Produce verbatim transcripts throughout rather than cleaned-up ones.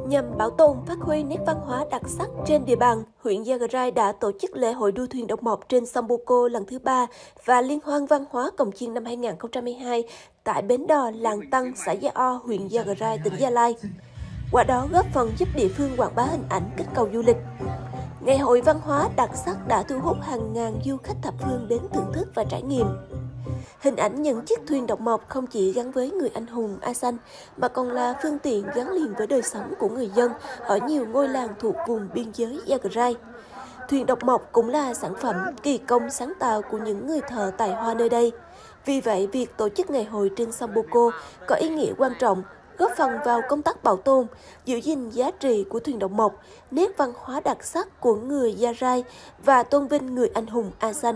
Nhằm bảo tồn, phát huy nét văn hóa đặc sắc trên địa bàn, huyện Yagrai đã tổ chức lễ hội đua thuyền độc mộc trên sông Poco lần thứ ba và liên hoan văn hóa cồng chiêng năm hai nghìn không trăm hai mươi hai tại bến đò Làng Tăng, xã Gia O, huyện Yagrai, tỉnh Gia Lai. Qua đó góp phần giúp địa phương quảng bá hình ảnh, kích cầu du lịch. Ngày hội văn hóa đặc sắc đã thu hút hàng ngàn du khách thập phương đến thưởng thức và trải nghiệm. Hình ảnh những chiếc thuyền độc mộc không chỉ gắn với người anh hùng A Xanh, mà còn là phương tiện gắn liền với đời sống của người dân ở nhiều ngôi làng thuộc vùng biên giới Yagrai. Thuyền độc mộc cũng là sản phẩm kỳ công sáng tạo của những người thợ tài hoa nơi đây. Vì vậy, việc tổ chức ngày hội trên sông Poco có ý nghĩa quan trọng, góp phần vào công tác bảo tồn, giữ gìn giá trị của thuyền độc mộc, nét văn hóa đặc sắc của người Yagrai và tôn vinh người anh hùng A Xanh.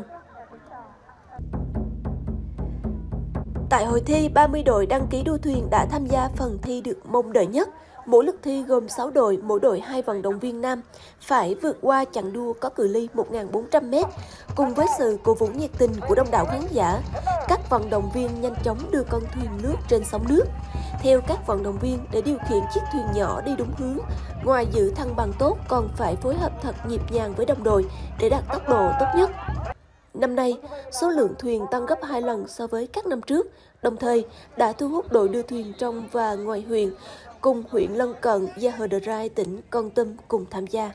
Tại hội thi, ba mươi đội đăng ký đua thuyền đã tham gia phần thi được mong đợi nhất. Mỗi lượt thi gồm sáu đội, mỗi đội hai vận động viên nam phải vượt qua chặng đua có cự ly một nghìn bốn trăm mét. Cùng với sự cổ vũ nhiệt tình của đông đảo khán giả, các vận động viên nhanh chóng đưa con thuyền lướt trên sóng nước. Theo các vận động viên, để điều khiển chiếc thuyền nhỏ đi đúng hướng, ngoài giữ thăng bằng tốt còn phải phối hợp thật nhịp nhàng với đồng đội để đạt tốc độ tốt nhất. Năm nay, số lượng thuyền tăng gấp hai lần so với các năm trước, đồng thời đã thu hút đội đua thuyền trong và ngoài huyện, cùng huyện lân cận Yagrai, tỉnh Kon Tum cùng tham gia.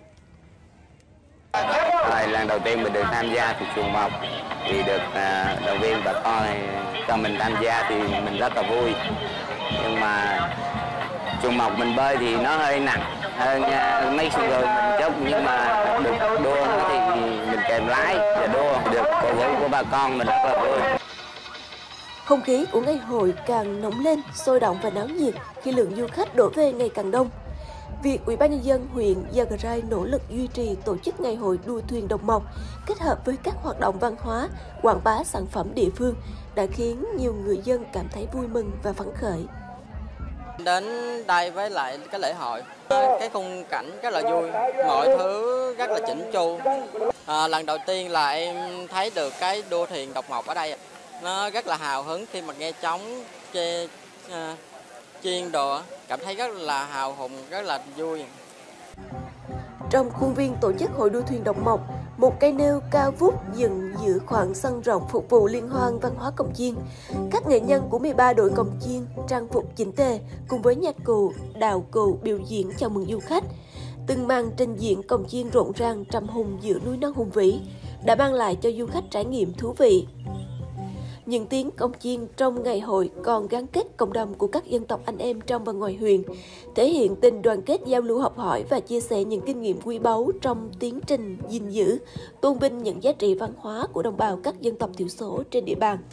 Rồi, lần đầu tiên mình được tham gia thì chuồng mộc, thì được uh, động viên bà con cho mình tham gia thì mình rất là vui. Nhưng mà chuồng mộc mình bơi thì nó hơi nặng hơn uh, mấy xuồng người mình chốc, nhưng mà được đua thì mình kèm lái và đua được cổ vũ của bà con mình rất là vui. Không khí của ngày hội càng nóng lên, sôi động và náo nhiệt khi lượng du khách đổ về ngày càng đông. Việc Ủy ban nhân dân huyện Yagrai nỗ lực duy trì tổ chức ngày hội đua thuyền độc mộc kết hợp với các hoạt động văn hóa, quảng bá sản phẩm địa phương đã khiến nhiều người dân cảm thấy vui mừng và phấn khởi. Đến đây với lại cái lễ hội, cái khung cảnh rất là vui, mọi thứ rất là chỉnh chu. À, lần đầu tiên là em thấy được cái đua thuyền độc mộc ở đây, nó rất là hào hứng khi mà nghe trống, chê, uh, chiên đồ, cảm thấy rất là hào hùng, rất là vui. Trong khuôn viên tổ chức hội đua thuyền độc mộc, một cây nêu cao vút dựng giữa khoảng sân rộng phục vụ liên hoan văn hóa cồng chiêng. Các nghệ nhân của mười ba đội cồng chiêng trang phục chỉnh tề cùng với nhạc cụ, đào cụ biểu diễn chào mừng du khách. Từng màn trình diễn cồng chiêng rộn ràng trầm hùng giữa núi non hùng vĩ đã mang lại cho du khách trải nghiệm thú vị. Những tiếng cồng chiêng trong ngày hội còn gắn kết cộng đồng của các dân tộc anh em trong và ngoài huyện, thể hiện tình đoàn kết, giao lưu học hỏi và chia sẻ những kinh nghiệm quý báu trong tiến trình gìn giữ, tôn vinh những giá trị văn hóa của đồng bào các dân tộc thiểu số trên địa bàn.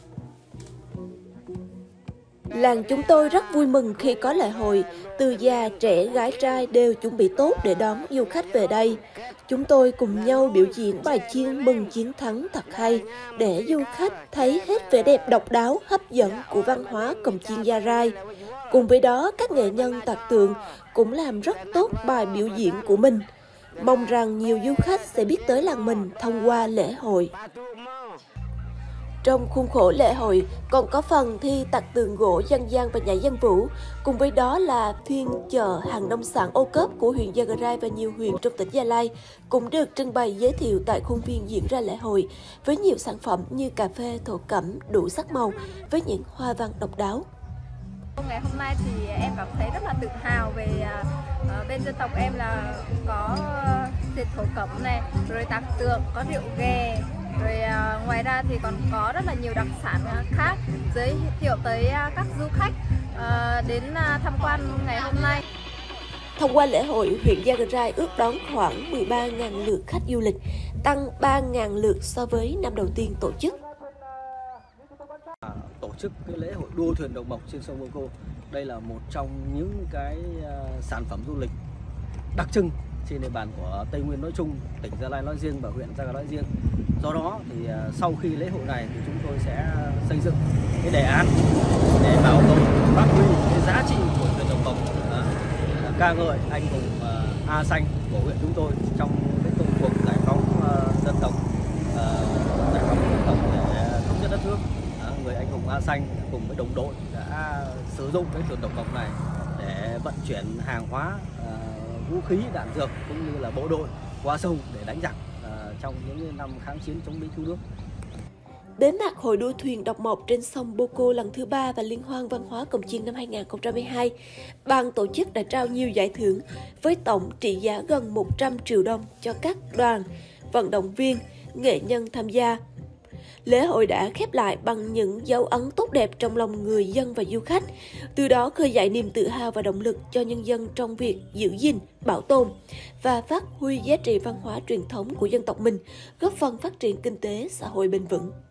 Làng chúng tôi rất vui mừng khi có lễ hội, từ già, trẻ, gái, trai đều chuẩn bị tốt để đón du khách về đây. Chúng tôi cùng nhau biểu diễn bài chiêng mừng chiến thắng thật hay, để du khách thấy hết vẻ đẹp độc đáo, hấp dẫn của văn hóa cồng chiêng Yagrai. Cùng với đó, các nghệ nhân tạc tượng cũng làm rất tốt bài biểu diễn của mình. Mong rằng nhiều du khách sẽ biết tới làng mình thông qua lễ hội. Trong khuôn khổ lễ hội còn có phần thi tạc tượng gỗ dân gian và nhảy dân vũ, cùng với đó là phiên chợ hàng nông sản ô cốp của huyện Yagrai và nhiều huyện trong tỉnh Gia Lai cũng được trưng bày giới thiệu tại khuôn viên diễn ra lễ hội với nhiều sản phẩm như cà phê thổ cẩm đủ sắc màu với những hoa văn độc đáo. Ngày hôm nay thì em cảm thấy rất là tự hào về uh, bên dân tộc em là có dệt thổ cẩm này, rồi tạc tượng, có rượu ghè. Rồi uh, ngoài ra thì còn có rất là nhiều đặc sản khác giới thiệu tới uh, các du khách uh, đến uh, tham quan ngày hôm nay. Thông qua lễ hội, huyện Yagrai ước đón khoảng mười ba nghìn lượt khách du lịch, tăng ba nghìn lượt so với năm đầu tiên tổ chức. Tổ chức cái lễ hội đua thuyền độc mộc trên sông Poco, đây là một trong những cái uh, sản phẩm du lịch đặc trưng trên địa bàn của Tây Nguyên nói chung, tỉnh Gia Lai nói riêng và huyện Yagrai nói riêng. Do đó thì uh, sau khi lễ hội này thì chúng tôi sẽ xây dựng cái đề án để bảo tồn phát huy cái giá trị của thuyền độc mộc, uh, ca ngợi anh hùng uh, A Xanh của huyện chúng tôi trong cái công cuộc giải phóng uh, dân tộc, uh, giải phóng dân tộc để thống nhất đất nước. Uh, người anh hùng A Xanh cùng với đồng đội đã sử dụng cái thuyền độc mộc này để vận chuyển hàng hóa uh, vũ khí, đạn dược cũng như là bộ đội qua sông để đánh giặc uh, trong những năm kháng chiến chống Mỹ cứu nước. Bế mạc Hội đua thuyền độc mộc trên sông Bô Cô lần thứ ba và Liên hoan văn hóa cồng chiêng năm hai nghìn không trăm mười hai, ban tổ chức đã trao nhiều giải thưởng với tổng trị giá gần một trăm triệu đồng cho các đoàn, vận động viên, nghệ nhân tham gia. Lễ hội đã khép lại bằng những dấu ấn tốt đẹp trong lòng người dân và du khách, từ đó khơi dậy niềm tự hào và động lực cho nhân dân trong việc giữ gìn, bảo tồn và phát huy giá trị văn hóa truyền thống của dân tộc mình, góp phần phát triển kinh tế xã hội bền vững.